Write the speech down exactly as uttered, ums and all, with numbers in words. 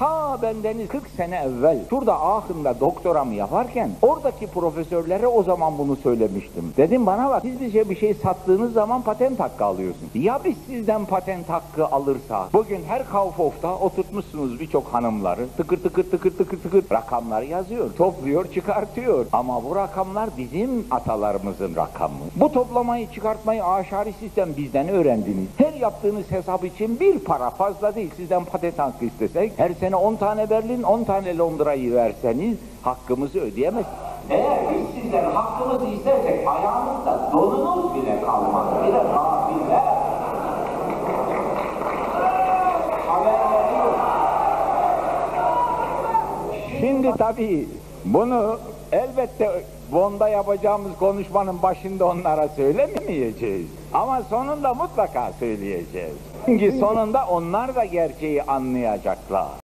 Ta bendeniz kırk sene evvel şurada Aachen'da doktoramı yaparken oradaki profesörlere o zaman bunu söylemiştim. Dedim bana bak, siz bize bir şey sattığınız zaman patent hakkı alıyorsun. Ya biz sizden patent hakkı alırsa, bugün her Kaufhof'ta oturtmuşsunuz birçok hanımları, tıkır tıkır tıkır tıkır tıkır rakamlar yazıyor, topluyor, çıkartıyor. Ama bu rakamlar bizim atalarımızın rakamı. Bu toplamayı, çıkartmayı, aşari sistem bizden öğrendiniz. Her yaptığınız hesap için bir para fazla değil, sizden patent hakkı istesek, her sene on tane Berlin, on tane Londra'yı verseniz hakkımızı ödeyemez. Eğer biz sizden hakkımızı istersek ayağınızda donunuz bile kalmaz. Bir de kafirler. Haberleri yok. Şimdi tabii bunu elbette Bond'a yapacağımız konuşmanın başında onlara söylemeyeceğiz. Ama sonunda mutlaka söyleyeceğiz. Çünkü sonunda onlar da gerçeği anlayacaklar.